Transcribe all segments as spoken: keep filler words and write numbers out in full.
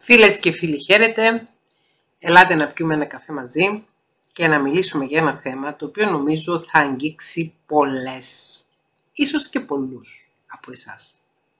Φίλες και φίλοι, χαίρετε. Ελάτε να πιούμε ένα καφέ μαζί και να μιλήσουμε για ένα θέμα το οποίο νομίζω θα αγγίξει πολλές, ίσως και πολλούς από εσάς.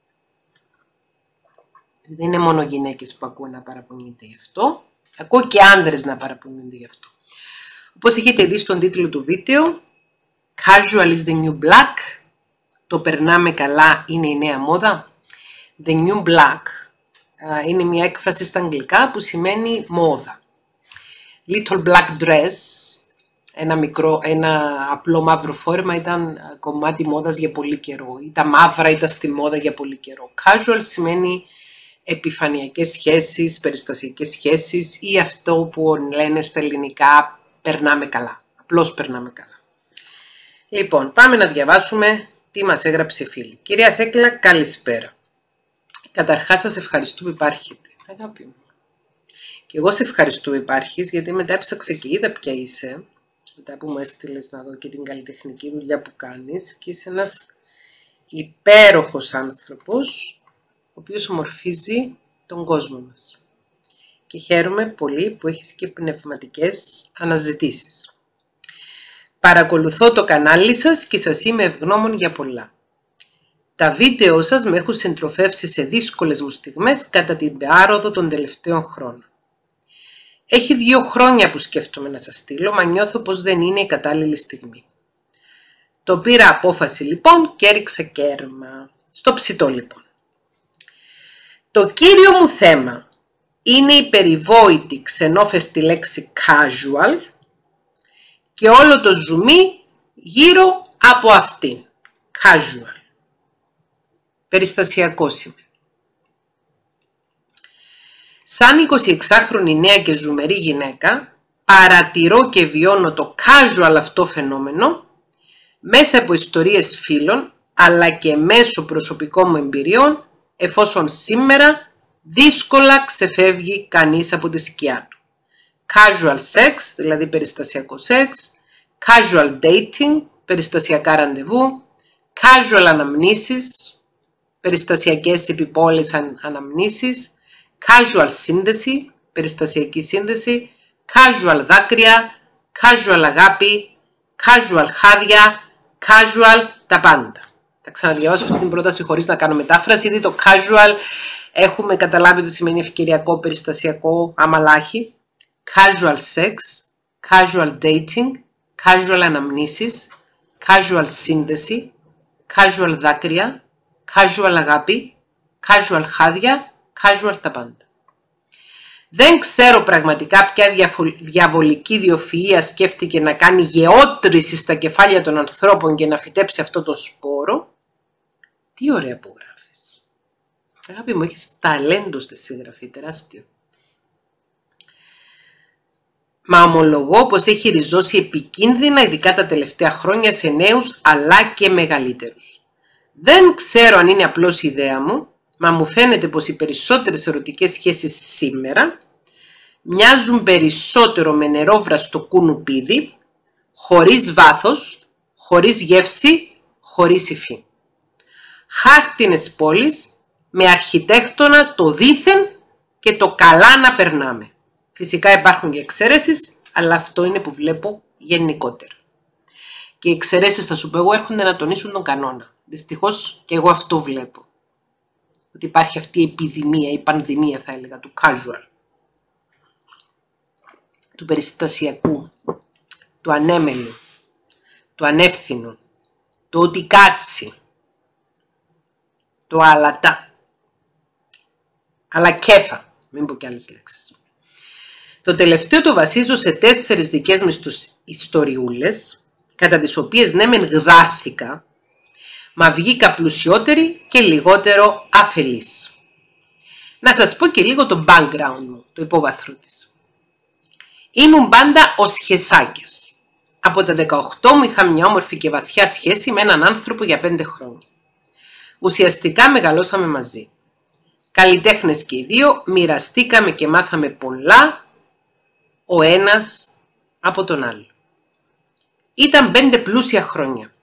Δεν είναι μόνο γυναίκες που ακούω να παραπονιούνται γι' αυτό, ακούω και άντρες να παραπονιούνται γι' αυτό. Όπως έχετε δει στον τίτλο του βίντεο, Casual is the new black, το περνάμε καλά είναι η νέα μόδα. The new black είναι μια έκφραση στα αγγλικά που σημαίνει μόδα. Little black dress, ένα, μικρό, ένα απλό μαύρο φόρμα ήταν κομμάτι μόδας για πολύ καιρό. Ή τα μαύρα ήταν στη μόδα για πολύ καιρό. Casual σημαίνει επιφανειακές σχέσεις, περιστασιακές σχέσεις ή αυτό που λένε στα ελληνικά περνάμε καλά. Απλώς περνάμε καλά. Λοιπόν, πάμε να διαβάσουμε τι μας έγραψε η φίλη. Κυρία Θέκλα, καλησπέρα. Καταρχάς σας ευχαριστώ που υπάρχετε. Αγάπη μου. Και εγώ σε ευχαριστώ που υπάρχεις, γιατί μετά έψαξα και είδα ποια είσαι. Μετά που μου έστειλες να δω και την καλλιτεχνική δουλειά που κάνεις. Και είσαι ένας υπέροχος άνθρωπος, ο οποίος ομορφίζει τον κόσμο μας. Και χαίρομαι πολύ που έχεις και πνευματικές αναζητήσεις. Παρακολουθώ το κανάλι σας και σας είμαι ευγνώμων για πολλά. Τα βίντεο σας με έχουν συντροφεύσει σε δύσκολες μου στιγμές κατά την πάροδο των τελευταίων χρόνων. Έχει δύο χρόνια που σκέφτομαι να σας στείλω, μα νιώθω πως δεν είναι η κατάλληλη στιγμή. Το πήρα απόφαση λοιπόν και έριξα κέρμα. Στο ψητό λοιπόν. Το κύριο μου θέμα είναι η περιβόητη ξενόφερτη λέξη casual και όλο το ζουμί γύρω από αυτήν. Casual. Περιστασιακό σημαίνει. Σαν εικοσιεξάχρονη νέα και ζουμερή γυναίκα, παρατηρώ και βιώνω το casual αυτό φαινόμενο μέσα από ιστορίες φίλων, αλλά και μέσω προσωπικών μου εμπειριών, εφόσον σήμερα δύσκολα ξεφεύγει κανείς από τη σκιά του. Casual sex, δηλαδή περιστασιακό σεξ, casual dating, περιστασιακά ραντεβού, casual αναμνήσεις, περιστασιακές επιπόλες αναμνήσεις, casual σύνδεση, περιστασιακή σύνδεση, casual δάκρυα, casual αγάπη, casual χάδια, casual τα πάντα. Θα ξαναδιαβάσω αυτή την πρόταση χωρίς να κάνω μετάφραση, γιατί το casual έχουμε καταλάβει ότι σημαίνει ευκαιριακό, περιστασιακό, αμαλάχη. Casual sex, casual dating, casual αναμνήσεις, casual σύνδεση, casual δάκρυα, casual αγάπη, casual χάδια, casual τα πάντα. Δεν ξέρω πραγματικά ποια διαβολική ιδιοφυΐα σκέφτηκε να κάνει γεώτρηση στα κεφάλια των ανθρώπων και να φυτέψει αυτό το σπόρο. Τι ωραία που γράφεις. Αγάπη μου, έχεις ταλέντο στη συγγραφή, τεράστιο. Μα ομολογώ πως έχει ριζώσει επικίνδυνα, ειδικά τα τελευταία χρόνια, σε νέους αλλά και μεγαλύτερους. Δεν ξέρω αν είναι απλώς η ιδέα μου, μα μου φαίνεται πως οι περισσότερες ερωτικές σχέσεις σήμερα μοιάζουν περισσότερο με νερόβραστο κουνουπίδι, χωρίς βάθος, χωρίς γεύση, χωρίς υφή. Χάρτινες πόλεις με αρχιτέκτονα το δήθεν και το καλά να περνάμε. Φυσικά υπάρχουν και εξαιρέσεις, αλλά αυτό είναι που βλέπω γενικότερα. Και οι εξαιρέσεις, θα σου πω εγώ, έρχονται να τονίσουν τον κανόνα. Δυστυχώς και εγώ αυτό βλέπω. Ότι υπάρχει αυτή η επιδημία, η πανδημία θα έλεγα, του casual. Του περιστασιακού, του ανέμελου, του ανεύθυνου, το ότι κάτσι, το αλατά, αλακέφα, μην πω και άλλες λέξεις. Το τελευταίο το βασίζω σε τέσσερις δικές μου ιστοριούλες, κατά τις οποίες ναι μεν γδάρθηκα, μα βγήκα πλουσιότερη και λιγότερο αφελής. Να σας πω και λίγο το background μου, το υπόβαθρο της. Ήμουν πάντα ο σχεσάκιας. Από τα δεκαοκτώ μου είχα μια όμορφη και βαθιά σχέση με έναν άνθρωπο για πέντε χρόνια. Ουσιαστικά μεγαλώσαμε μαζί. Καλλιτέχνες και οι δύο, μοιραστήκαμε και μάθαμε πολλά ο ένας από τον άλλο. Ήταν πέντε πλούσια χρόνια.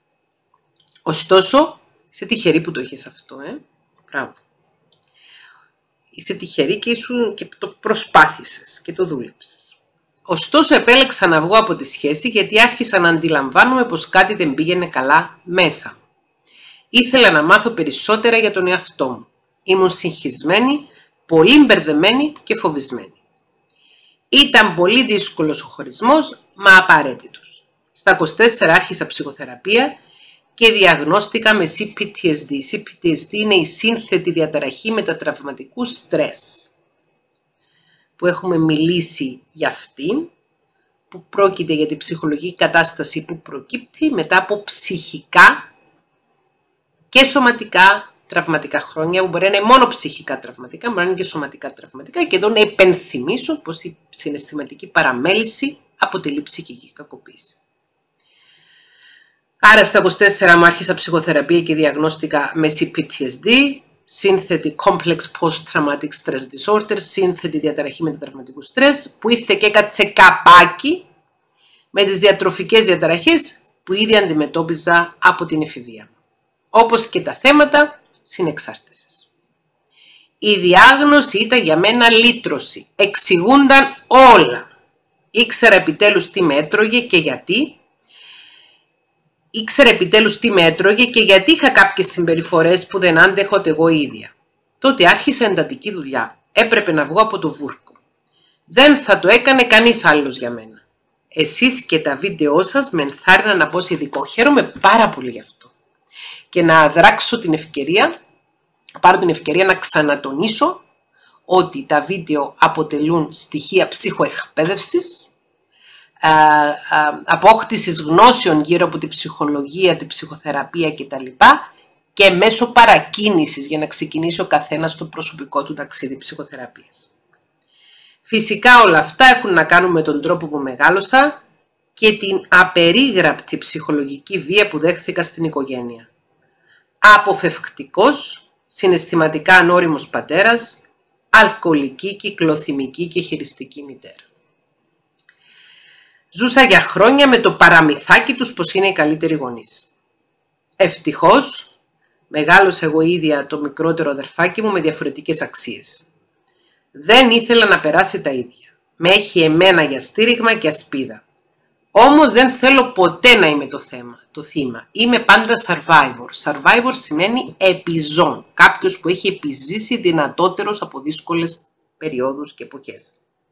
Ωστόσο, είσαι τυχερή που το έχεις αυτό, ε. Μπράβο. είσαι τυχερή και, ήσουν, και το προσπάθησες και το δούλεψες. Ωστόσο επέλεξα να βγω από τη σχέση γιατί άρχισα να αντιλαμβάνομαι πως κάτι δεν πήγαινε καλά μέσα. Ήθελα να μάθω περισσότερα για τον εαυτό μου. Ήμουν συγχυσμένη, πολύ μπερδεμένη και φοβισμένη. Ήταν πολύ δύσκολος ο χωρισμός, μα απαραίτητος. Στα είκοσι τέσσερα άρχισα ψυχοθεραπεία και διαγνώστηκα με σι πι τι ες ντι. σι πι τι ες ντι είναι η σύνθετη διαταραχή μετατραυματικού στρες, που έχουμε μιλήσει για αυτήν, που πρόκειται για την ψυχολογική κατάσταση που προκύπτει μετά από ψυχικά και σωματικά τραυματικά χρόνια, που μπορεί να είναι μόνο ψυχικά τραυματικά, μπορεί να είναι και σωματικά τραυματικά. Και εδώ να υπενθυμίσω πως η συναισθηματική παραμέληση αποτελεί ψυχική κακοποίηση. Άρα στα είκοσι τέσσερα μου άρχισα ψυχοθεραπεία και διαγνώστηκα με σι πι τι ες ντι, σύνθετη Complex Post-Traumatic Stress Disorder, σύνθετη διαταραχή μετατραυματικού στρες, που ήρθε και έκατσε καπάκι με τις διατροφικές διαταραχές που ήδη αντιμετώπιζα από την εφηβεία, όπως και τα θέματα συνεξάρτησης. Η διάγνωση ήταν για μένα λύτρωση, εξηγούνταν όλα. Ήξερα επιτέλους τι με έτρωγε και γιατί. Ήξερα επιτέλους τι με έτρωγε και γιατί είχα κάποιες συμπεριφορές που δεν άντεχω εγώ ίδια. Τότε άρχισε εντατική δουλειά. Έπρεπε να βγω από το βούρκο. Δεν θα το έκανε κανείς άλλος για μένα. Εσείς και τα βίντεό σας με ενθάρρυναν να πω σε ειδικό. Χαίρομαι πάρα πολύ γι' αυτό. Και να δράξω την ευκαιρία, πάρω την ευκαιρία να ξανατονίσω ότι τα βίντεο αποτελούν στοιχεία ψυχοεκπαίδευσης, απόκτησης γνώσεων γύρω από τη ψυχολογία, τη ψυχοθεραπεία κτλ. Και μέσω παρακίνησης για να ξεκινήσει ο καθένας το προσωπικό του ταξίδι ψυχοθεραπείας. Φυσικά όλα αυτά έχουν να κάνουν με τον τρόπο που μεγάλωσα και την απερίγραπτη ψυχολογική βία που δέχθηκα στην οικογένεια. Αποφευκτικός, συναισθηματικά ανώριμος πατέρας, αλκοολική, κυκλοθυμική και χειριστική μητέρα. Ζούσα για χρόνια με το παραμυθάκι τους πως είναι οι καλύτεροι γονείς. Ευτυχώς, μεγάλωσα εγώ ίδια το μικρότερο αδερφάκι μου με διαφορετικές αξίες. Δεν ήθελα να περάσει τα ίδια. Με έχει εμένα για στήριγμα και ασπίδα. Όμως δεν θέλω ποτέ να είμαι το θέμα, το θύμα. Είμαι πάντα survivor. Survivor σημαίνει επιζών. Κάποιος που έχει επιζήσει δυνατότερος από δύσκολες περιόδους και εποχές.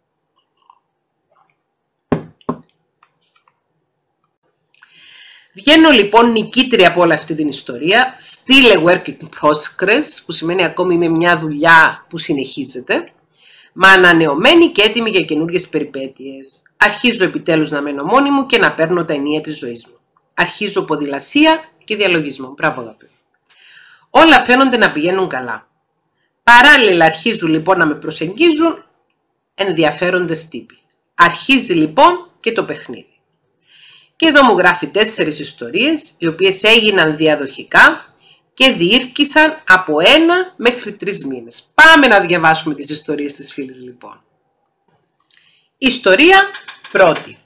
Βγαίνω λοιπόν νικήτρια από όλη αυτή την ιστορία, still a work in progress, που σημαίνει ακόμη με μια δουλειά που συνεχίζεται, μα ανανεωμένη και έτοιμη για καινούργιες περιπέτειες. Αρχίζω επιτέλους να μένω μόνη μου και να παίρνω τα ενία της ζωής μου. Αρχίζω ποδηλασία και διαλογισμό. Μπράβο αγάπη. Όλα φαίνονται να πηγαίνουν καλά. Παράλληλα αρχίζουν λοιπόν να με προσεγγίζουν ενδιαφέροντες τύποι. Αρχίζει λοιπόν και το παιχνίδι. Και εδώ μου γράφει τέσσερις ιστορίες, οι οποίες έγιναν διαδοχικά και διήρκησαν από ένα μέχρι τρεις μήνες. Πάμε να διαβάσουμε τις ιστορίες της φίλης λοιπόν. Ιστορία πρώτη.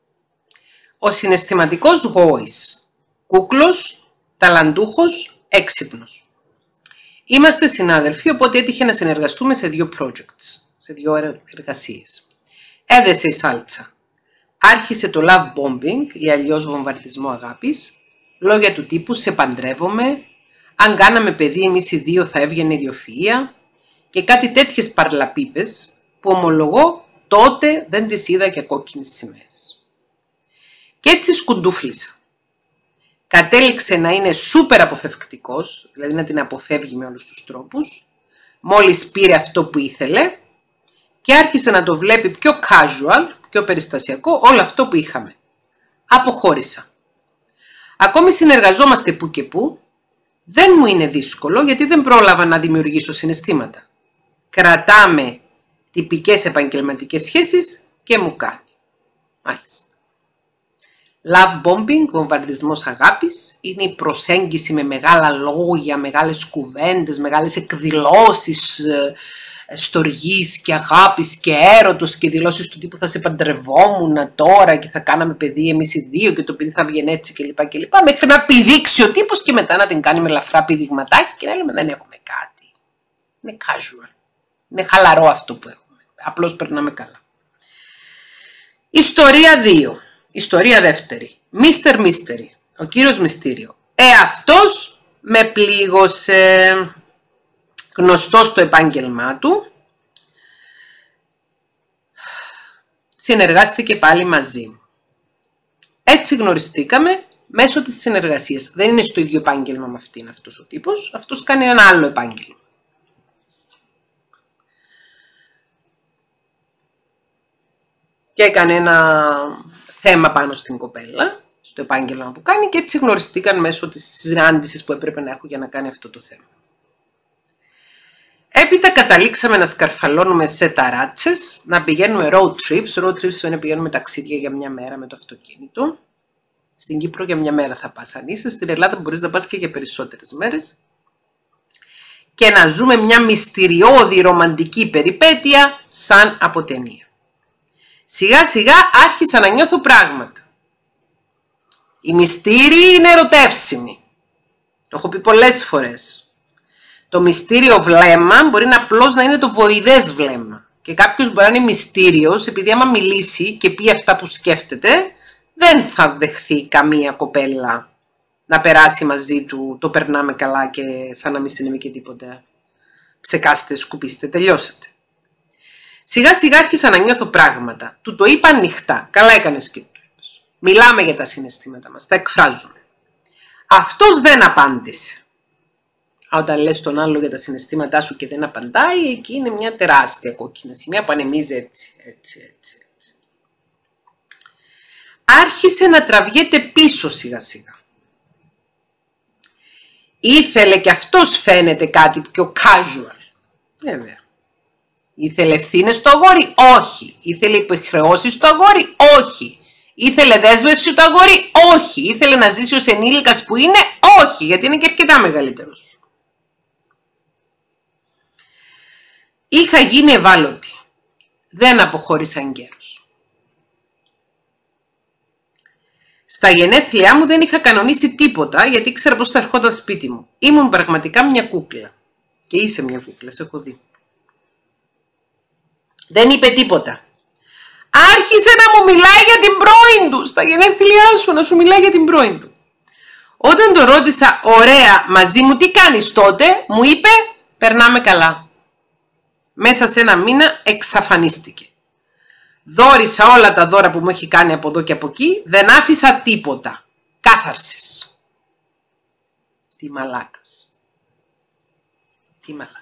Ο συναισθηματικός γόης. Κούκλος, ταλαντούχος, έξυπνος. Είμαστε συνάδελφοι, οπότε έτυχε να συνεργαστούμε σε δύο projects, σε δύο εργασίες. Έδεσε η σάλτσα. Άρχισε το love bombing ή αλλιώς βομβαρδισμό αγάπης, λόγια του τύπου «σε παντρεύομαι», «αν κάναμε παιδί εμείς οι δύο θα έβγαινε ιδιοφυΐα» και κάτι τέτοιες παρλαπίπες που ομολογώ τότε δεν τις είδα και κόκκινες σημαίες. Και έτσι σκουντούφλησα. Κατέληξε να είναι σούπερ αποφευκτικός, δηλαδή να την αποφεύγει με όλους τους τρόπους, μόλις πήρε αυτό που ήθελε και άρχισε να το βλέπει πιο casual, πιο περιστασιακό, όλο αυτό που είχαμε. Αποχώρησα. Ακόμη συνεργαζόμαστε που και που, δεν μου είναι δύσκολο γιατί δεν πρόλαβα να δημιουργήσω συναισθήματα. Κρατάμε τυπικές επαγγελματικές σχέσεις και μου κάνει. Μάλιστα. Love bombing, βομβαρδισμός αγάπης, είναι η προσέγγιση με μεγάλα λόγια, μεγάλες κουβέντες, μεγάλες εκδηλώσεις στοργής και αγάπης και έρωτος και δηλώσεις του τύπου θα σε παντρευόμουν τώρα και θα κάναμε παιδί εμείς οι δύο και το παιδί θα βγαίνει έτσι κλπ. κλπ. Μέχρι να πηδήξει ο τύπος και μετά να την κάνει με ελαφρά πηδηγματάκι και να λέμε δεν έχουμε κάτι. Είναι casual. Είναι χαλαρό αυτό που έχουμε. Απλώς περνάμε καλά. Ιστορία δύο. Ιστορία δεύτερη. Μίστερ Mystery. Ο κύριος Μυστήριο. Ε, αυτός με πλήγωσε. Γνωστός στο επάγγελμά του. Συνεργάστηκε πάλι μαζί μου. Έτσι γνωριστήκαμε μέσω της συνεργασίας. Δεν είναι στο ίδιο επάγγελμα με αυτήν αυτός ο τύπος. Αυτός κάνει ένα άλλο επάγγελμα. Και έκανε ένα θέμα πάνω στην κοπέλα, στο επάγγελμα που κάνει, και έτσι γνωριστήκαν μέσω της συνάντησης που έπρεπε να έχω για να κάνει αυτό το θέμα. Έπειτα καταλήξαμε να σκαρφαλώνουμε σε ταράτσες, να πηγαίνουμε road trips. Road trips είναι να πηγαίνουμε ταξίδια για μια μέρα με το αυτοκίνητο. Στην Κύπρο για μια μέρα θα πας αν είσαι, στην Ελλάδα μπορείς να πας και για περισσότερες μέρες. Και να ζούμε μια μυστηριώδη ρομαντική περιπέτεια σαν από ταινία. Σιγά σιγά άρχισα να νιώθω πράγματα. Οι μυστήριοι είναι ερωτεύσιμοι. Το έχω πει πολλές φορές. Το μυστήριο βλέμμα μπορεί να απλώς να είναι το βοηδές βλέμμα. Και κάποιος μπορεί να είναι μυστήριος, επειδή άμα μιλήσει και πει αυτά που σκέφτεται, δεν θα δεχθεί καμία κοπέλα να περάσει μαζί του, το περνάμε καλά και σαν να μην συνέβη και τίποτα. Ψεκάστε, σκουπίστε, τελειώσατε. Σιγά σιγά άρχισα να νιώθω πράγματα. Του το είπα ανοιχτά. Καλά έκανες και του είπες. Μιλάμε για τα συναισθήματα μας, τα εκφράζουμε. Αυτός δεν απάντησε. Όταν λες τον άλλο για τα συναισθήματά σου και δεν απαντάει, εκεί είναι μια τεράστια κόκκινα σημαία που ανεμίζει έτσι, έτσι, έτσι, έτσι. Άρχισε να τραβιέται πίσω σιγά σιγά. Ήθελε και αυτός φαίνεται κάτι πιο casual. Βέβαια. Ήθελε ευθύνες στο αγόρι, όχι. Ήθελε υποχρεώσεις στο αγόρι, όχι. Ήθελε δέσμευση το αγόρι, όχι. Ήθελε να ζήσει ως ενήλικας που είναι, όχι. Γιατί είναι και αρκετά μεγαλύτερος. Είχα γίνει ευάλωτη. Δεν αποχώρησα εγκαίρως. Στα γενέθλιά μου δεν είχα κανονίσει τίποτα, γιατί ήξερα πως θα ερχόταν σπίτι μου. Ήμουν πραγματικά μια κούκλα. Και είσαι μια κούκλα, σε έχω δει. Δεν είπε τίποτα. Άρχισε να μου μιλάει για την πρώην του. Στα γενέθλιά σου να σου μιλάει για την πρώην του. Όταν τον ρώτησα, ωραία, μαζί μου τι κάνεις τότε, μου είπε, περνάμε καλά. Μέσα σε ένα μήνα εξαφανίστηκε. Δώρισα όλα τα δώρα που μου έχει κάνει από εδώ και από εκεί, δεν άφησα τίποτα. Κάθαρσης. Τι μαλάκας. Τι μαλάκας.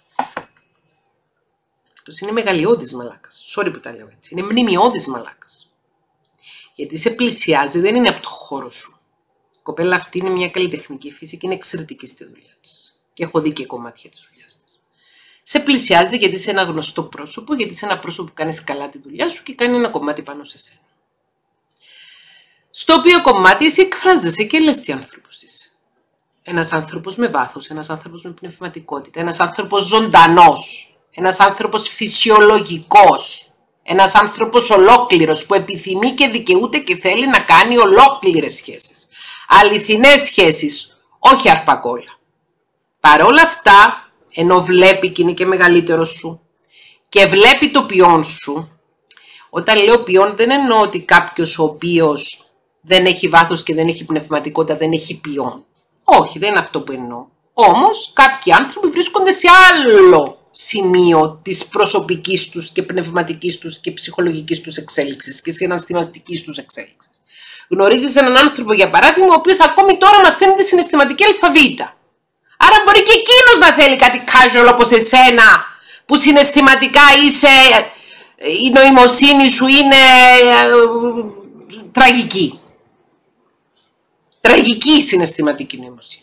Αυτός είναι μεγαλειώδης μαλάκας. Sorry που τα λέω έτσι. Είναι μνημειώδης μαλάκας. Γιατί σε πλησιάζει, δεν είναι από το χώρο σου. Η κοπέλα αυτή είναι μια καλλιτεχνική φύση και είναι εξαιρετική στη δουλειά της. Και έχω δει και κομμάτια της δουλειάς της. Σε πλησιάζει γιατί είσαι ένα γνωστό πρόσωπο, γιατί είσαι ένα πρόσωπο που κάνεις καλά τη δουλειά σου και κάνει ένα κομμάτι πάνω σε σένα. Στο οποίο κομμάτι εσύ εκφράζεσαι και λες τι άνθρωπος είσαι. Ένας άνθρωπος με βάθος, ένας άνθρωπος με πνευματικότητα, ένας άνθρωπος ζωντανός, ένας άνθρωπος φυσιολογικός, ένας άνθρωπος ολόκληρος που επιθυμεί και δικαιούται και θέλει να κάνει ολόκληρες σχέσεις. Αληθινές σχέσεις, όχι αρπακόλα. Παρόλα αυτά, ενώ βλέπει και είναι και μεγαλύτερο σου και βλέπει το ποιόν σου, όταν λέω ποιόν δεν εννοώ ότι κάποιος ο οποίος δεν έχει βάθος και δεν έχει πνευματικότητα δεν έχει ποιόν. Όχι, δεν είναι αυτό που εννοώ. Όμως κάποιοι άνθρωποι βρίσκονται σε άλλο σημείο της προσωπικής τους και πνευματικής τους και ψυχολογικής τους εξέλιξης και συναισθηματικής τους εξέλιξης. Γνωρίζεις έναν άνθρωπο, για παράδειγμα, ο οποίος ακόμη τώρα μαθαίνει τη συναισθηματική αλφαβήτα. Άρα μπορεί και εκείνος να θέλει κάτι casual όπως εσένα, που συναισθηματικά είσαι, η νοημοσύνη σου είναι ε, τραγική. Τραγική συναισθηματική νοημοσύνη.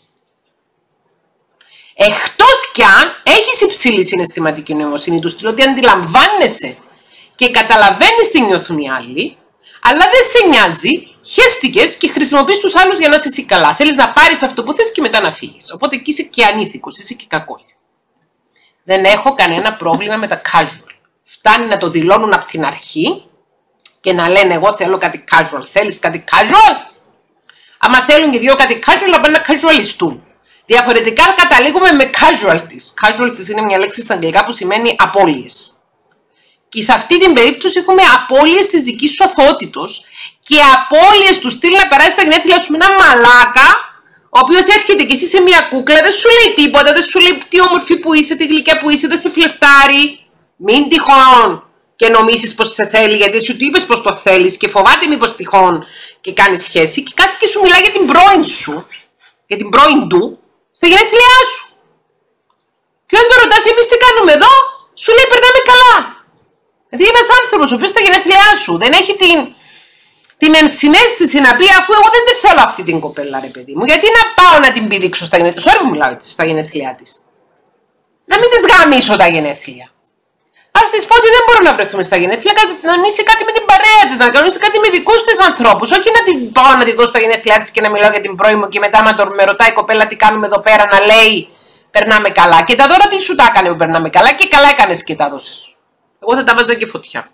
Εκτός κι αν έχεις υψηλή συναισθηματική νοημοσύνη του στυλ ότι αντιλαμβάνεσαι και καταλαβαίνεις τι νιώθουν οι άλλοι, αλλά δεν σε νοιάζει, χέστηκες και χρησιμοποιείς τους άλλους για να είσαι εσύ καλά. Θέλεις να πάρεις αυτό που θες και μετά να φύγεις. Οπότε εκεί είσαι και ανήθικος, είσαι και κακός. Δεν έχω κανένα πρόβλημα με τα casual. Φτάνει να το δηλώνουν από την αρχή και να λένε εγώ θέλω κάτι casual. Θέλεις κάτι casual? Άμα θέλουν και δύο κάτι casual, να πάνε να casualιστούν. Διαφορετικά καταλήγουμε με casualties. Casualties είναι μια λέξη στα αγγλικά που σημαίνει απώλειες. Και σε αυτή την περίπτωση έχουμε απώλειες της δικής σου αθωότητος και απώλειες του στυλ να περάσει τα γενέθλια σου με ένα μαλάκα, ο οποίος έρχεται και εσύ σε μια κούκλα, δεν σου λέει τίποτα, δεν σου λέει τι όμορφη που είσαι, τι γλυκιά που είσαι, δεν σε φλερτάρει. Μην τυχόν και νομίσεις πως σε θέλει, γιατί σου του είπες πως το θέλεις και φοβάται μήπως τυχόν και κάνει σχέση και κάτι και σου μιλάει για την πρώην σου, για την πρώην του, στα γενέθλιά σου. Και όταν το ρωτάς εμείς τι κάνουμε εδώ, σου λέει περνάμε καλά. Δηλαδή ένας άνθρωπος ο οποίος στα γενέθλιά σου δεν έχει την, την ενσυναίσθηση να πει αφού εγώ δεν θέλω αυτή την κοπέλα ρε παιδί μου, γιατί να πάω να την πηδήξω στα γενέθλια, sorry που μιλάω έτσι, στα γενέθλιά της. Να μην της γαμίσω τα γενέθλια. Ας της πω ότι δεν μπορώ να βρεθούμε στα γενέθλια, να κανονίσει κάτι με την παρέα της, να κανονίσει κάτι με δικούς της ανθρώπους, όχι να την πάω να τη δώσω στα γενέθλιά της και να μιλάω για την πρώη μου και μετά να με ρωτάει η κοπέλα τι κάνουμε εδώ πέρα να λέει περνάμε καλά. Και τα δώρα τι σου τα έκανε που περνάμε καλά και καλά έκανες και τα δώσεις. Εγώ θα τα βάζα και φωτιά.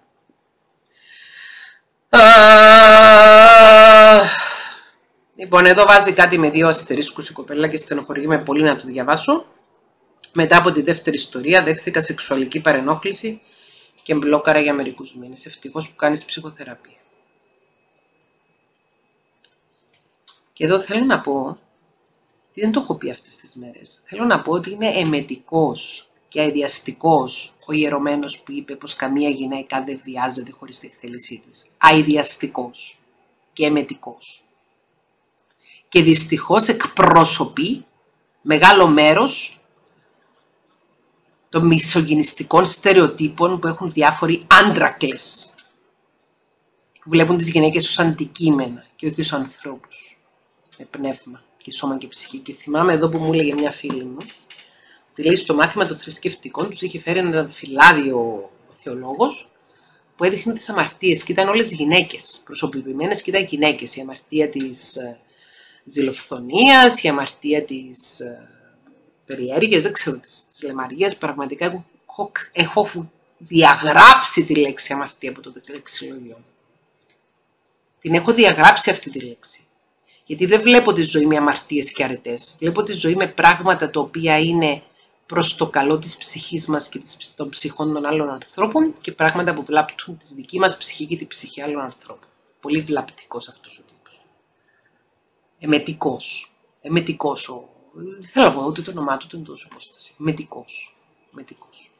Uh, λοιπόν, εδώ βάζει κάτι με δύο αστερίσκους η κοπέλα και στενοχωρεί πολύ να το διαβάσω. Μετά από τη δεύτερη ιστορία δέχθηκα σεξουαλική παρενόχληση και μπλόκαρα για μερικούς μήνες. Ευτυχώς που κάνεις ψυχοθεραπεία. Και εδώ θέλω να πω, δεν το έχω πει αυτές τις μέρες, θέλω να πω ότι είναι εμετικός και αειδιαστικός ο ιερωμένος που είπε πως καμία γυναίκα δεν βιάζεται χωρίς τη θέλησή της. Αειδιαστικός και εμετικός. Και δυστυχώς εκπροσωπεί μεγάλο μέρος των μισογυνιστικών στερεοτύπων που έχουν διάφοροι άντρακλες. Που βλέπουν τις γυναίκες ως αντικείμενα και όχι ως ανθρώπους. Με πνεύμα και σώμα και ψυχή. Και θυμάμαι εδώ που μου έλεγε μια φίλη μου, ότι λέει στο μάθημα των θρησκευτικών τους είχε φέρει ένα φυλάδιο ο θεολόγος που έδειχνε τις αμαρτίες και ήταν όλες γυναίκες, προσωποποιημένες και ήταν γυναίκες. Η αμαρτία της ε, ζηλοφθονίας, η αμαρτία της ε, περιέργειας, δεν ξέρω, της, της λεμαργίας. Πραγματικά έχω, έχω, έχω διαγράψει τη λέξη αμαρτία από το λεξιλόγιο μου. Την έχω διαγράψει αυτή τη λέξη. Γιατί δεν βλέπω τη ζωή με αμαρτίες και αρετές. Βλέπω τη ζωή με πράγματα τα οποία είναι προς το καλό της ψυχής μας και των ψυχών των άλλων ανθρώπων και πράγματα που βλάπτουν τη δική μας ψυχή και τη ψυχή άλλων ανθρώπων. Πολύ βλαπτικός αυτός ο τύπος. Εμετικός. Εμετικός. Ο... Δεν θέλω να πω ούτε το όνομά του, ούτε τόσο απόσταση. Εμετικός. Εμετικός.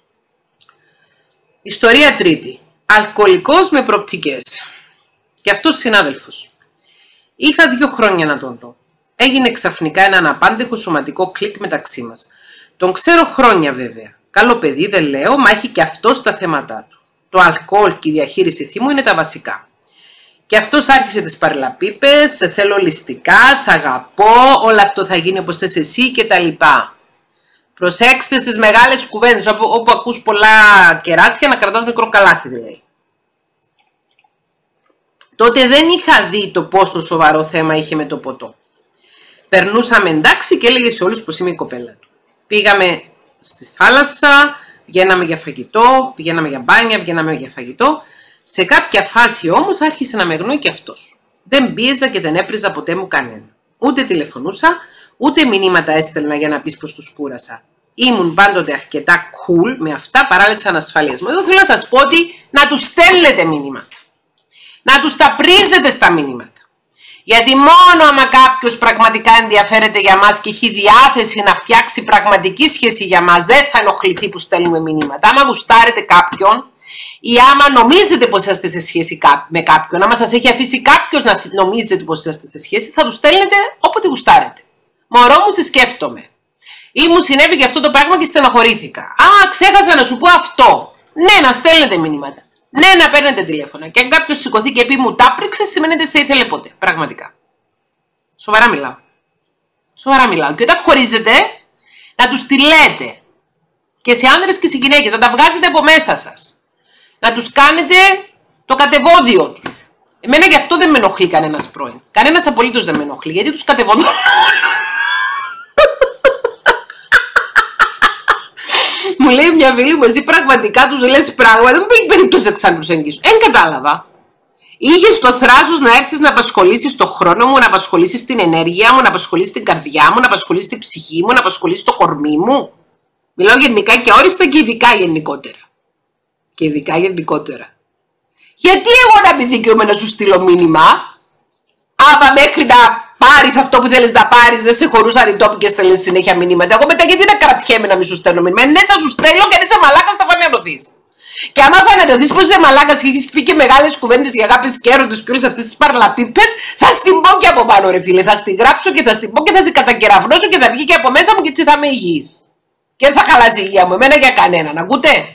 Ιστορία τρίτη. Αλκοολικός με προοπτικές. Και αυτός συνάδελφος. Είχα δύο χρόνια να τον δω. Έγινε ξαφνικά ένα αναπάντεχο σωματικό κλικ μεταξύ μας. Τον ξέρω χρόνια βέβαια. Καλό παιδί δεν λέω, μα έχει και αυτό τα θέματα του. Το αλκοόλ και η διαχείριση θυμού είναι τα βασικά. Και αυτός άρχισε τις παρελαπίπες, σε θέλω ληστικά, σ' αγαπώ, όλο αυτό θα γίνει όπως θες εσύ και τα λοιπά. Προσέξτε στις μεγάλες κουβέντες, όπου, όπου ακούς πολλά κεράσια να κρατάς μικρό καλάθι δηλαδή. Τότε δεν είχα δει το πόσο σοβαρό θέμα είχε με το ποτό. Περνούσαμε εντάξει και έλεγε σε όλους πως είμαι η κοπέλα του. Πήγαμε στη θάλασσα, βγαίναμε για φαγητό, πηγαίναμε για μπάνια, βγαίναμε για φαγητό. Σε κάποια φάση όμως άρχισε να με γνώει και αυτός. Δεν πίεζα και δεν έπριζα ποτέ μου κανένα. Ούτε τηλεφωνούσα, ούτε μηνύματα έστελνα για να πεις πως τους κούρασα. Ήμουν πάντοτε αρκετά cool με αυτά παράλληλα της ανασφαλείας μου. Εδώ θέλω να σας πω ότι να τους στέλνετε μηνύματα. Να τους τα πρίζετε στα μηνύματα. Γιατί μόνο άμα κάποιος πραγματικά ενδιαφέρεται για μας και έχει διάθεση να φτιάξει πραγματική σχέση για μας, δεν θα ενοχληθεί που στέλνουμε μηνύματα. Άμα γουστάρετε κάποιον ή άμα νομίζετε πως είστε σε σχέση με κάποιον, άμα σας έχει αφήσει κάποιος να νομίζετε πως είστε σε σχέση, θα του στέλνετε όποτε γουστάρετε. Μωρό μου, σε σκέφτομαι. Ή μου συνέβη και αυτό το πράγμα και στενοχωρήθηκα. Α, ξέχασα να σου πω αυτό. Ναι, να στέλνετε μηνύματα. Ναι, να παίρνετε τηλέφωνα. Και αν κάποιος σηκωθεί και πει μου τα πρίξε, σημαίνει ότι σε ήθελε ποτέ. Πραγματικά. Σοβαρά μιλάω. Σοβαρά μιλάω. Και όταν χωρίζετε, να τους τη λέτε. Και σε άνδρες και σε γυναίκες. Να τα βγάζετε από μέσα σας. Να τους κάνετε το κατεβόδιο τους. Εμένα γι' αυτό δεν με ενοχλεί κανένας πρώην. Κανένας απολύτως δεν με ενοχλεί. Γιατί τους κατεβοδώνω. Μου λέει μια φίλη μου, εσύ πραγματικά τους λες πράγματα, δεν μου πει περίπτωση να ξαναπροσεγγίσω. Εν κατάλαβα. Είχες το θράσος να έρθεις να απασχολήσεις το χρόνο μου, να απασχολήσεις την ενέργεια μου, να απασχολήσεις την καρδιά μου, να απασχολήσεις την ψυχή μου, να απασχολήσεις το κορμί μου. Μιλάω γενικά και όριστα και ειδικά γενικότερα. Και ειδικά γενικότερα. Γιατί εγώ να μην δικαιούμαι να σου στείλω μήνυμα, άμα μέχρι να πάρεις αυτό που θέλεις να πάρεις, δεν σε χωρούσαν οι τόποι και στέλνεις συνέχεια μηνύματα. Εγώ μετά γιατί να κρατιέμαι να μην σου στέλνω μήνυμα. Ναι, θα σου στέλνω και αν είσαι μαλάκας θα φανερωθείς. Και άμα φανερωθείς πως είσαι μαλάκας και έχεις πει και μεγάλες κουβέντες για αγάπης και έρωτες και όλες αυτές τις παρλαπίπες, θα στην πω και από πάνω, ρε φίλε. Θα στη γράψω και θα στην πω και θα σε κατακεραυνώσω και θα βγει και από μέσα μου και έτσι θα είμαι υγιής. Και δεν θα χαλάσει η υγεία μου, εμένα για κανέναν. Ακούτε.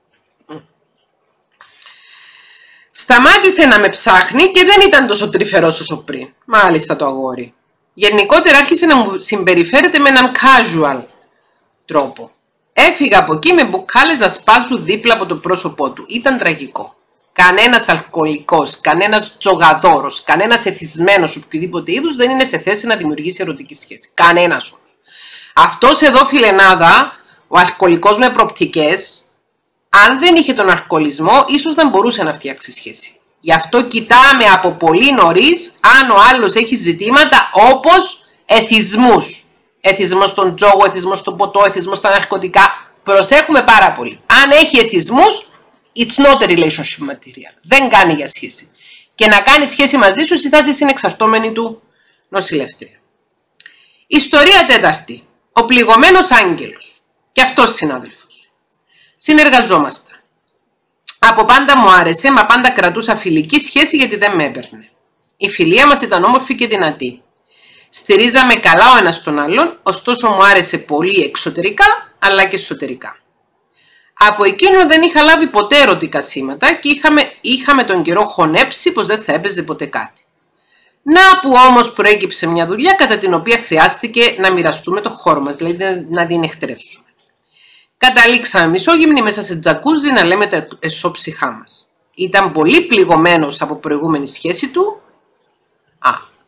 Σταμάτησε να με ψάχνει και δεν ήταν τόσο τρυφερός όσο πριν. Μάλιστα το αγόρι. Γενικότερα άρχισε να μου συμπεριφέρεται με έναν casual τρόπο. Έφυγα από εκεί με μπουκάλες να σπάζουν δίπλα από το πρόσωπό του. Ήταν τραγικό. Κανένας αλκοολικός, κανένας τζογαδόρος, κανένας εθισμένος οποιοδήποτε είδους δεν είναι σε θέση να δημιουργήσει ερωτική σχέση. Κανένας όμως. Αυτός εδώ φιλενάδα, ο αλκοολικός με προοπτικές, αν δεν είχε τον αλκοολισμό, ίσως δεν μπορούσε να φτιάξει σχέση. Γι' αυτό κοιτάμε από πολύ νωρίς αν ο άλλος έχει ζητήματα όπως εθισμούς. Εθισμός στον τζόγο, εθισμός στο ποτό, εθισμός στα ναρκωτικά. Προσέχουμε πάρα πολύ. Αν έχει εθισμούς, it's not a relationship material. Δεν κάνει για σχέση. Και να κάνει σχέση μαζί σου, εσύ θα είσαι συνεξαρτώμενη του νοσηλεύτρια. Ιστορία τέταρτη. Ο πληγωμένος άγγελος. Και αυτός συνάδελφος. Συνεργαζόμαστε. Από πάντα μου άρεσε, μα πάντα κρατούσα φιλική σχέση γιατί δεν με έπαιρνε. Η φιλία μας ήταν όμορφη και δυνατή. Στηρίζαμε καλά ο ένας τον άλλον, ωστόσο μου άρεσε πολύ εξωτερικά αλλά και εσωτερικά. Από εκείνο δεν είχα λάβει ποτέ ερωτικά σήματα και είχαμε, είχαμε τον καιρό χωνέψει πως δεν θα έπαιζε ποτέ κάτι. Να που όμως προέκυψε μια δουλειά κατά την οποία χρειάστηκε να μοιραστούμε το χώρο μας, δηλαδή να διενεχτρεύσουμε. Καταλήξαμε μισόγυμνοι μέσα σε τζακούζι να λέμε τα εσώψυχά μας. Ήταν πολύ πληγωμένος από προηγούμενη σχέση του. Α,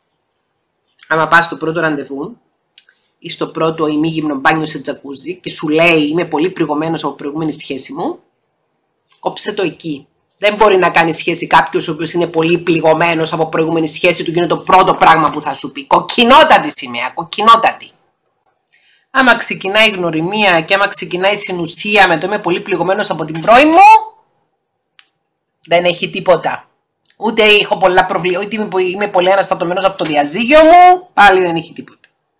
άμα πας στο πρώτο ραντεβού ή στο πρώτο ημίγυμνο μπάνιο σε τζακούζι και σου λέει είμαι πολύ πληγωμένος από προηγούμενη σχέση μου, κόψε το εκεί. Δεν μπορεί να κάνει σχέση κάποιος ο οποίος είναι πολύ πληγωμένος από προηγούμενη σχέση του και είναι το πρώτο πράγμα που θα σου πει. Κοκκινότατη σημαία, κοκκινότατη. Άμα ξεκινάει η γνωριμία και άμα ξεκινάει η συνουσία με το είμαι πολύ πληγωμένος από την πρώην μου, δεν έχει τίποτα. Ούτε έχω πολλά προβλήματα, ούτε είμαι πολύ αναστατωμένος από το διαζύγιο μου, πάλι δεν έχει τίποτα.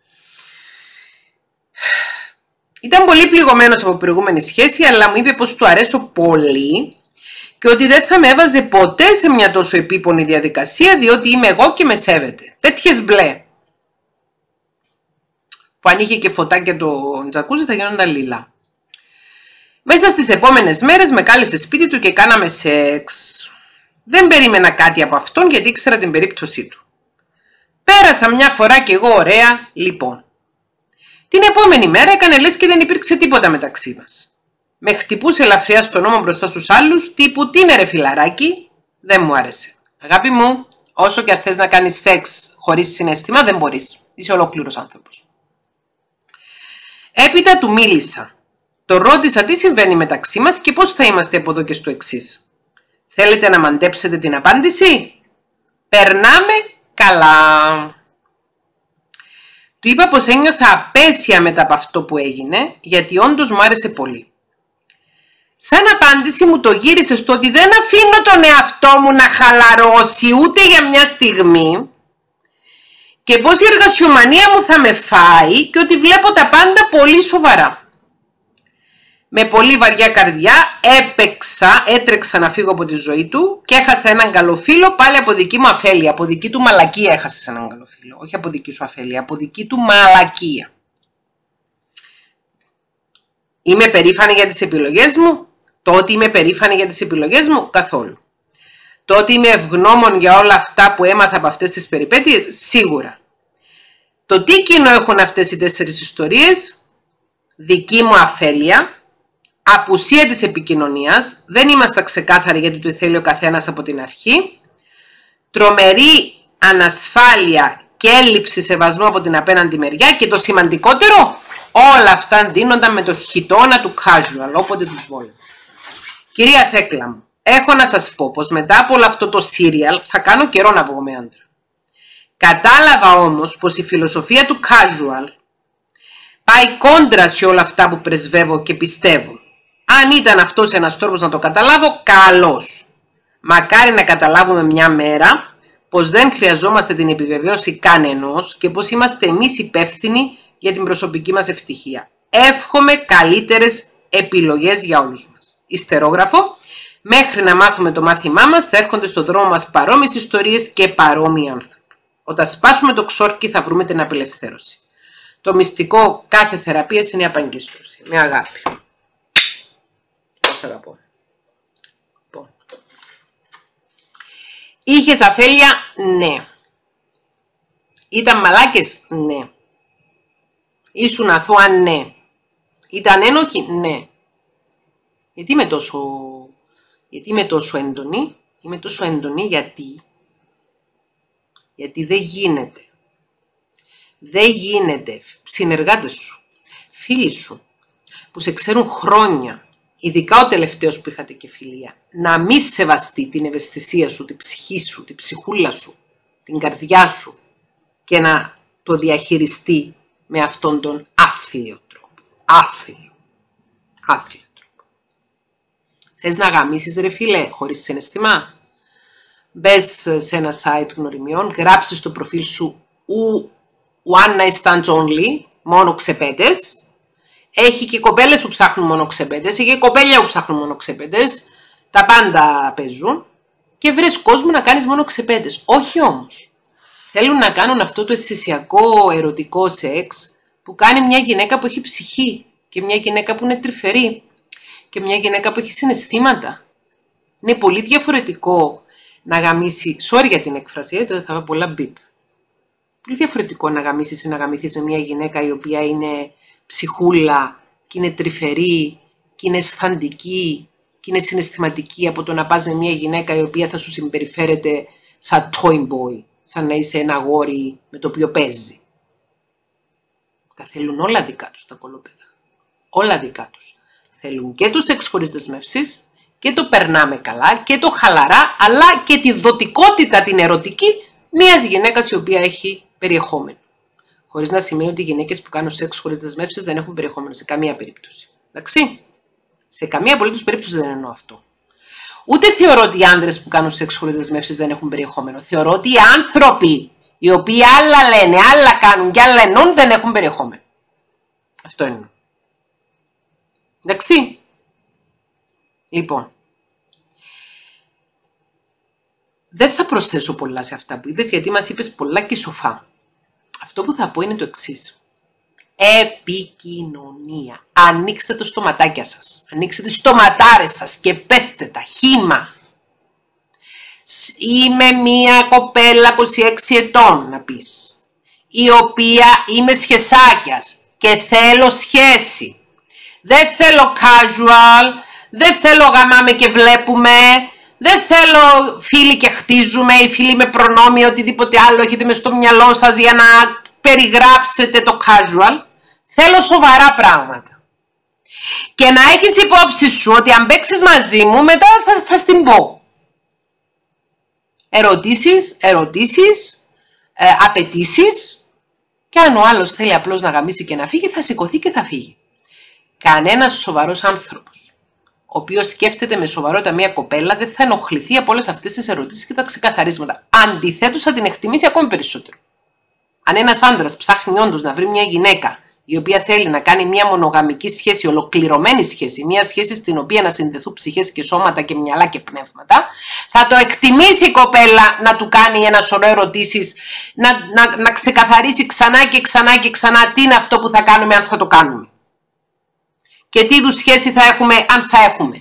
Ήταν πολύ πληγωμένος από προηγούμενη σχέση, αλλά μου είπε πως του αρέσω πολύ και ότι δεν θα με έβαζε ποτέ σε μια τόσο επίπονη διαδικασία, διότι είμαι εγώ και με σέβεται. Τέτοιες μπλε. Που αν είχε και φωτάκια το τζακούζι θα γίνονταν λίλα. Μέσα στις επόμενες μέρες με κάλεσε σπίτι του και κάναμε σεξ. Δεν περίμενα κάτι από αυτόν γιατί ήξερα την περίπτωσή του. Πέρασα μια φορά κι εγώ ωραία, λοιπόν. Την επόμενη μέρα έκανε λες και δεν υπήρξε τίποτα μεταξύ μας. Με χτυπούσε ελαφριά στον ώμο μπροστά στους άλλους, τύπου τι είναι ρε φιλαράκι, δεν μου άρεσε. Αγάπη μου, όσο και αν θες να κάνεις σεξ χωρίς συναίσθημα, δεν μπορείς. Είσαι ολόκληρος άνθρωπος. Έπειτα του μίλησα. Το ρώτησα τι συμβαίνει μεταξύ μας και πώς θα είμαστε από εδώ και στο εξής. Θέλετε να μαντέψετε την απάντηση? Περνάμε καλά. Του είπα πως ένιωθα απέσια μετά από αυτό που έγινε, γιατί όντως μου άρεσε πολύ. Σαν απάντηση μου το γύρισε στο ότι δεν αφήνω τον εαυτό μου να χαλαρώσει ούτε για μια στιγμή και πως η εργασιομανία μου θα με φάει και ότι βλέπω τα πάντα πολύ σοβαρά. Με πολύ βαριά καρδιά έπαιξα, έτρεξα να φύγω από τη ζωή του και έχασα έναν καλό φίλο πάλι από δική μου αφέλεια. Από δική του μαλακία έχασες έναν καλό φίλο. Όχι από δική σου αφέλεια, από δική του μαλακία. Είμαι περήφανη για τις επιλογές μου. Το ότι είμαι περήφανη για τις επιλογές μου, καθόλου. Το ότι είμαι ευγνώμων για όλα αυτά που έμαθα από αυτές τις περιπέτειες, σίγουρα. Το τι κοινό έχουν αυτές οι τέσσερις ιστορίες, δική μου αφέλεια, απουσία της επικοινωνίας, δεν είμαστε ξεκάθαροι γιατί το θέλει ο καθένας από την αρχή, τρομερή ανασφάλεια και έλλειψη σεβασμού από την απέναντι μεριά και το σημαντικότερο, όλα αυτά ντύνονταν με το χιτώνα του casual, όποτε τους βόλει. Κυρία Θέκλα μου, έχω να σας πω πως μετά από όλο αυτό το serial θα κάνω καιρό να βγω με άντρα. Κατάλαβα όμως πως η φιλοσοφία του casual πάει κόντρα σε όλα αυτά που πρεσβεύω και πιστεύω. Αν ήταν αυτός ένας τρόπος να το καταλάβω, καλώς. Μακάρι να καταλάβουμε μια μέρα πως δεν χρειαζόμαστε την επιβεβαίωση κανενός και πως είμαστε εμείς υπεύθυνοι για την προσωπική μας ευτυχία. Εύχομαι καλύτερες επιλογές για όλους μας. Ιστερόγραφο, μέχρι να μάθουμε το μάθημά μας θα έρχονται στο δρόμο μας παρόμοιες ιστορίες και παρόμοιοι άνθρωποι. Όταν σπάσουμε το ξόρκι θα βρούμε την απελευθέρωση. Το μυστικό κάθε θεραπείας είναι η απαγκίστρωση. Με αγάπη. Πώς αγαπώ. Λοιπόν. Είχες αφέλεια? Ναι. Ήταν μαλάκες? Ναι. Ήσουν αθώα? Ναι. Ήταν ένοχοι? Ναι. Γιατί είμαι τόσο, γιατί είμαι τόσο έντονη? Είμαι τόσο έντονη γιατί, γιατί δεν γίνεται. Δεν γίνεται συνεργάτες σου, φίλοι σου, που σε ξέρουν χρόνια, ειδικά ο τελευταίος που είχατε και φιλία, να μη σεβαστεί την ευαισθησία σου, την ψυχή σου, την ψυχούλα σου, την καρδιά σου και να το διαχειριστεί με αυτόν τον άθλιο τρόπο. Άθλιο. Άθλιο τρόπο. Θες να γαμίσεις ρε φίλε, χωρίς συναισθήμα? Μπες σε ένα site γνωριμιών, γράψεις στο προφίλ σου ου one night stands only, μόνο ξεπέτες. Έχει και κοπέλες που ψάχνουν μόνο ξεπέτες, έχει και κοπέλια που ψάχνουν μόνο ξεπέτες. Τα πάντα παίζουν. Και βρες κόσμο να κάνεις μόνο ξεπέτες. Όχι όμως. Θέλουν να κάνουν αυτό το αισθησιακό ερωτικό σεξ που κάνει μια γυναίκα που έχει ψυχή και μια γυναίκα που είναι τρυφερή και μια γυναίκα που έχει συναισθήματα. Είναι πολύ διαφορετικό να γαμίσει, sorry για την έκφραση, εδώ θα πω πολλά μπιπ. Πολύ διαφορετικό να γαμίσεις ή να γαμηθείς με μια γυναίκα η οποία είναι ψυχούλα και είναι τρυφερή και είναι αισθαντική και είναι συναισθηματική από το να πας με μια γυναίκα η οποία θα σου συμπεριφέρεται σαν toy boy, σαν να είσαι ένα αγόρι με το οποίο παίζει. Τα θέλουν όλα δικά τους τα κολοπέδα. Όλα δικά τους. Θέλουν και το σεξ χωρίς δεσμεύσεις και το περνάμε καλά και το χαλαρά, αλλά και τη δοτικότητα την ερωτική μιας γυναίκας η οποία έχει περιεχόμενο. Χωρίς να σημαίνει ότι οι γυναίκες που κάνουν σεξ χωρίς δεσμεύσεις δεν έχουν περιεχόμενο σε καμία περίπτωση. Εντάξει. Σε καμία απολύτως περίπτωση δεν εννοώ αυτό. Ούτε θεωρώ ότι οι άνδρες που κάνουν σεξ χωρίς δεσμεύσεις δεν έχουν περιεχόμενο. Θεωρώ ότι οι άνθρωποι οι οποίοι άλλα λένε, άλλα κάνουν και άλλα εννοούν δεν έχουν περιεχόμενο. Αυτό είναι. Εντάξει. Λοιπόν. Δεν θα προσθέσω πολλά σε αυτά που είπες, γιατί μας είπες πολλά και σοφά. Αυτό που θα πω είναι το εξής. Επικοινωνία. Ανοίξτε το στοματάκια σας. Ανοίξτε τις στοματάρες σας και πέστε τα χύμα. Είμαι μία κοπέλα είκοσι έξι ετών, να πεις, η οποία είμαι σχεσάκιας και θέλω σχέση. Δεν θέλω casual, δεν θέλω γαμάμε και βλέπουμε, δεν θέλω φίλοι και χτίζουμε ή φίλοι με προνόμιο, οτιδήποτε άλλο έχετε μες στο μυαλό σας για να περιγράψετε το casual. Θέλω σοβαρά πράγματα. Και να έχεις υπόψη σου ότι αν παίξεις μαζί μου, μετά θα, θα στην πω. Ερωτήσεις, ερωτήσεις, ε, απαιτήσεις, και αν ο άλλος θέλει απλώς να γαμίσει και να φύγει, θα σηκωθεί και θα φύγει. Κανένας σοβαρός άνθρωπος, ο οποίος σκέφτεται με σοβαρότητα μια κοπέλα, δεν θα ενοχληθεί από όλες αυτές τις ερωτήσεις και τα ξεκαθαρίσματα. Αντιθέτως, θα την εκτιμήσει ακόμη περισσότερο. Αν ένας άντρας ψάχνει όντως να βρει μια γυναίκα η οποία θέλει να κάνει μια μονογαμική σχέση, ολοκληρωμένη σχέση, μια σχέση στην οποία να συνδεθούν ψυχές και σώματα και μυαλά και πνεύματα, θα το εκτιμήσει η κοπέλα να του κάνει ένα σωρό ερωτήσεις, να, να, να ξεκαθαρίσει ξανά και ξανά και ξανά τι είναι αυτό που θα κάνουμε αν θα το κάνουμε. Και τι είδους σχέση θα έχουμε αν θα έχουμε.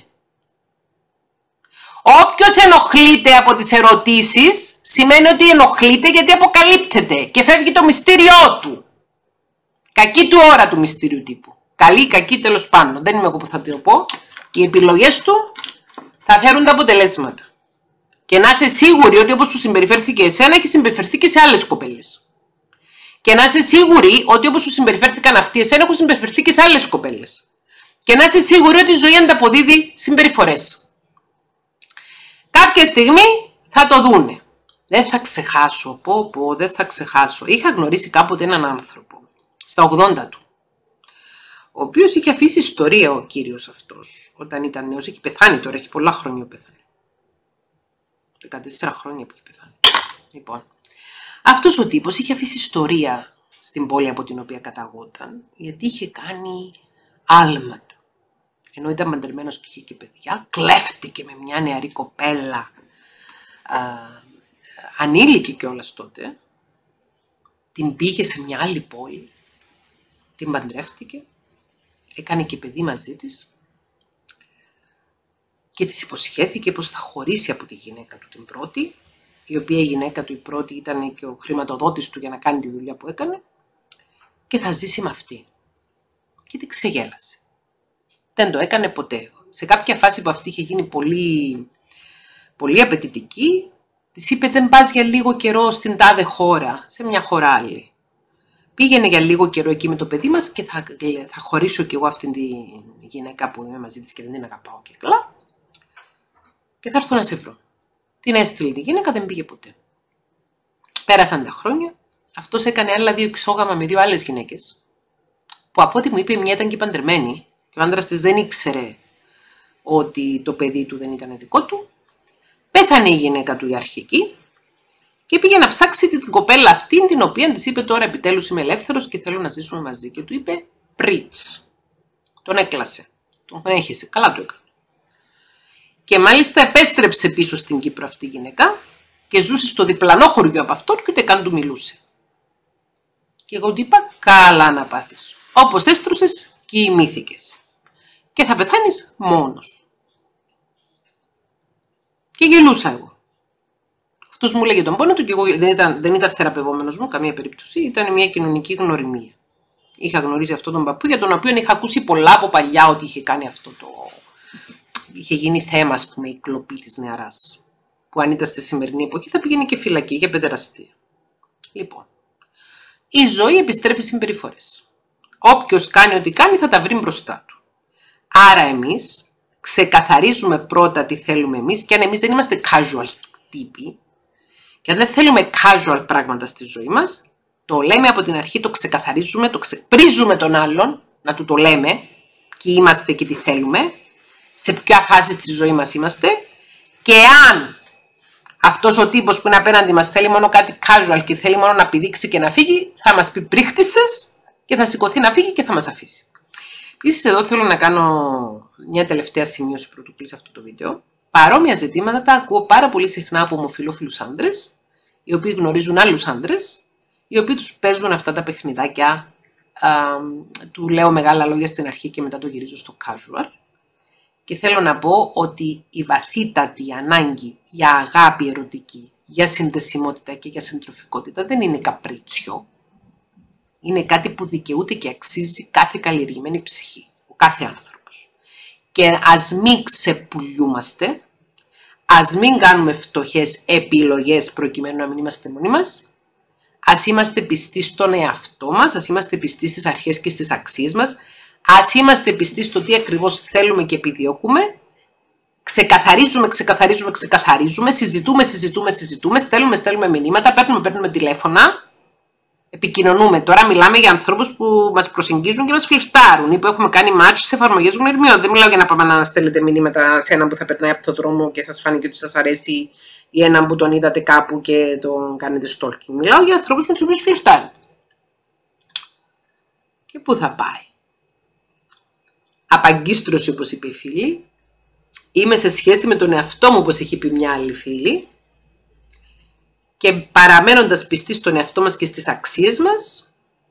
Όποιος ενοχλείται από τις ερωτήσεις, σημαίνει ότι ενοχλείται γιατί αποκαλύπτεται και φεύγει το μυστήριό του. Κακή του ώρα του μυστήριου τύπου. Καλή ή κακή, τέλος πάντων. Δεν είμαι εγώ που θα το πω. Οι επιλογές του θα φέρουν τα αποτελέσματα. Και να είσαι σίγουρη ότι όπως σου συμπεριφέρθηκε εσένα, έχει συμπεριφερθεί και σε άλλες κοπέλες. Και να είσαι σίγουρη ότι όπως σου συμπεριφέρθηκαν αυτοί εσένα, έχουν συμπεριφερθεί και σε άλλες κοπέλες. Και να είσαι σίγουρη ότι η ζωή ανταποδίδει συμπεριφορές. κάποια στιγμή θα το δούνε. Δεν θα ξεχάσω, πω πω, δεν θα ξεχάσω. Είχα γνωρίσει κάποτε έναν άνθρωπο, στα ογδόντα του, ο οποίος είχε αφήσει ιστορία ο κύριος αυτός, όταν ήταν νέος. Έχει πεθάνει τώρα, έχει πολλά χρόνια πεθάνει. δεκατέσσερα χρόνια που έχει πεθάνει. Λοιπόν, αυτός ο τύπος είχε αφήσει ιστορία στην πόλη από την οποία καταγόταν, γιατί είχε κάνει άλματα. Ενώ ήταν παντρεμένος και είχε και παιδιά, κλέφτηκε με μια νεαρή κοπέλα, α, ανήλικη κιόλας τότε, την πήγε σε μια άλλη πόλη, την παντρεύτηκε, έκανε και παιδί μαζί της και της υποσχέθηκε πως θα χωρίσει από τη γυναίκα του την πρώτη, η οποία η γυναίκα του η πρώτη ήταν και ο χρηματοδότης του για να κάνει τη δουλειά που έκανε, και θα ζήσει με αυτή. Και την ξεγέλασε. Δεν το έκανε ποτέ. Σε κάποια φάση που αυτή είχε γίνει πολύ, πολύ απαιτητική, της είπε δεν πας για λίγο καιρό στην τάδε χώρα, σε μια χώρα άλλη. Πήγαινε για λίγο καιρό εκεί με το παιδί μας και θα, θα χωρίσω κι εγώ αυτήν τη γυναίκα που είμαι μαζί της και δεν την αγαπάω και καλά. Και θα έρθω να σε βρω. Την έστειλε τη γυναίκα, δεν πήγε ποτέ. Πέρασαν τα χρόνια, αυτός έκανε άλλα δύο εξόγαμα με δύο άλλες γυναίκες, που από ό,τι μου είπε μια ήταν και παντρεμένη, και ο άντρας της δεν ήξερε ότι το παιδί του δεν ήταν δικό του. Πέθανε η γυναίκα του η αρχική και πήγε να ψάξει την κοπέλα αυτή, την οποία της είπε τώρα επιτέλους είμαι ελεύθερος και θέλω να ζήσουμε μαζί. Και του είπε πριτς. Τον έκλασε. Τον έχεσε. Καλά του έκανε. Και μάλιστα επέστρεψε πίσω στην Κύπρο αυτή η γυναίκα και ζούσε στο διπλανό χωριό από αυτόν και ούτε καν του μιλούσε. Και εγώ του είπα καλά να πάθεις. Όπως έστρωσες κοιμήθηκες. Και θα πεθάνεις μόνος. Και γελούσα εγώ. Αυτός μου έλεγε τον πόνο του και εγώ δεν ήταν, δεν ήταν θεραπευόμενος μου, καμία περίπτωση. Ήταν μια κοινωνική γνωριμία. Είχα γνωρίσει αυτόν τον παππού, για τον οποίο είχα ακούσει πολλά από παλιά ότι είχε κάνει αυτό το... Είχε γίνει θέμα, ας πούμε, η κλοπή της νεαράς. Που αν ήταν στη σημερινή εποχή θα πήγαινε και φυλακή για παιδεραστία. Λοιπόν, η ζωή επιστρέφει συμπεριφορές. Όποιος κάνει ό,τι κάνει θα τα βρει μπροστά του. Άρα εμείς ξεκαθαρίζουμε πρώτα τι θέλουμε εμείς, και αν εμείς δεν είμαστε casual τύποι και αν δεν θέλουμε casual πράγματα στη ζωή μας, το λέμε από την αρχή, το ξεκαθαρίζουμε, το ξεπρίζουμε τον άλλον, να του το λέμε και είμαστε και τι θέλουμε, σε ποια φάση στη ζωή μας είμαστε, και αν αυτός ο τύπος που είναι απέναντι μας θέλει μόνο κάτι casual και θέλει μόνο να πηδήξει και να φύγει, θα μας πει πρίχτησες και θα σηκωθεί να φύγει και θα μας αφήσει. Επίσης εδώ θέλω να κάνω μια τελευταία σημείωση πρωτού κλείσω αυτό το βίντεο. Παρόμοια ζητήματα τα ακούω πάρα πολύ συχνά από ομοφυλόφιλους άντρες, οι οποίοι γνωρίζουν άλλους άντρες, οι οποίοι τους παίζουν αυτά τα παιχνιδάκια, α, του λέω μεγάλα λόγια στην αρχή και μετά το γυρίζω στο casual. Και θέλω να πω ότι η βαθύτατη ανάγκη για αγάπη ερωτική, για συνδεσιμότητα και για συντροφικότητα δεν είναι καπρίτσιο. Είναι κάτι που δικαιούται και αξίζει κάθε καλλιεργημένη ψυχή, ο κάθε άνθρωπος. Και ας μην ξεπουλιούμαστε, ας μην κάνουμε φτωχές επιλογές προκειμένου να μην είμαστε μόνοι μας, ας είμαστε πιστοί στον εαυτό μας, ας είμαστε πιστοί στις αρχές και στις αξίες μας, ας είμαστε πιστοί στο τι ακριβώς θέλουμε και επιδιώκουμε, ξεκαθαρίζουμε, ξεκαθαρίζουμε, ξεκαθαρίζουμε, συζητούμε, συζητούμε, συζητούμε, στέλνουμε, στέλνουμε μηνύματα, παίρνουμε, παίρνουμε τηλέφωνα, επικοινωνούμε. Τώρα μιλάμε για ανθρώπους που μας προσεγγίζουν και μας φλιρτάρουν ή που έχουμε κάνει match σε εφαρμογές γνωριμιών. Δεν μιλάω για να πάμε να στέλνετε μηνύματα σε έναν που θα περνάει από τον δρόμο και σας φάνηκε ότι σας αρέσει, ή έναν που τον είδατε κάπου και τον κάνετε stalking. Μιλάω για ανθρώπους με τους οποίους φλιρτάρετε. Και πού θα πάει? Απαγκίστρωση, όπως είπε η φίλη. Είμαι σε σχέση με τον εαυτό μου, όπως έχει πει μια άλλη φίλη. Και παραμένοντας πιστοί στον εαυτό μας και στις αξίες μας,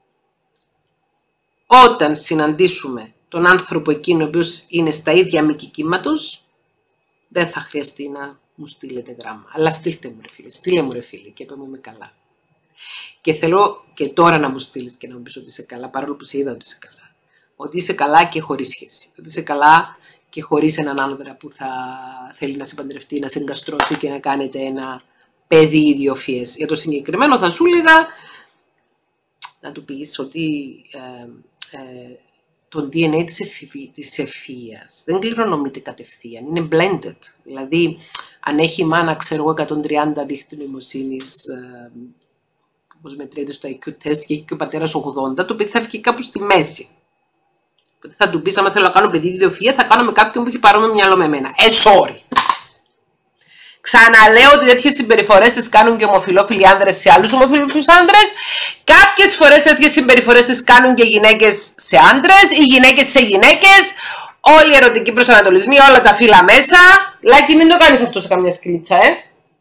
όταν συναντήσουμε τον άνθρωπο εκείνο ο οποίος είναι στα ίδια μήκη κύματος, δεν θα χρειαστεί να μου στείλετε γράμμα. Αλλά στείλτε μου ρε φίλε, στείλε μου ρε φίλε και είπαμε είμαι καλά. Και θέλω και τώρα να μου στείλεις και να μου πεις ότι είσαι καλά, παρόλο που σε είδα ότι είσαι καλά. Ότι είσαι καλά και χωρίς σχέση. Ότι είσαι καλά και χωρίς έναν άνδρα που θα θέλει να σε παντρευτεί, να σε εγκαστρώσει και να κάνετε ένα παιδί ιδιοφυές. Για το συγκεκριμένο θα σου έλεγα να του πεις ότι ε, ε, το ντι εν έι της ευφυΐας δεν κληρονομείται κατευθείαν, είναι blended. Δηλαδή Αν έχει η μάνα, ξέρω εγώ, εκατόν τριάντα δίχτυ νοημοσύνης, ε, όπως μετριέται στο άι κιου test, και έχει και ο πατέρας ογδόντα, το παιδί θα βγει κάπου στη μέση. Οπότε θα του πεις, άμα θέλω να κάνω παιδί ιδιοφυΐα, θα κάνω με κάποιον που έχει παρόμοιο μυαλό με εμένα. Ε, sorry. Ξαναλέω ότι τέτοιες συμπεριφορές τις κάνουν και ομοφυλόφιλοι άνδρες σε άλλους ομοφυλόφιλους άνδρες. Κάποιες φορές τέτοιες συμπεριφορές τις κάνουν και γυναίκες σε άνδρες ή γυναίκες σε γυναίκες. Όλοι οι ερωτικοί προσανατολισμοί, όλα τα φύλλα μέσα. Λάκη, μην το κάνεις αυτό σε καμιά σκυλίτσα, ε.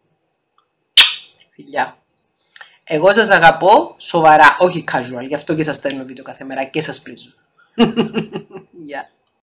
Φιλιά. Εγώ σας αγαπώ σοβαρά, όχι casual. Γι' αυτό και σας στέλνω βίντεο κάθε μέρα και σας πρίζω. Γεια.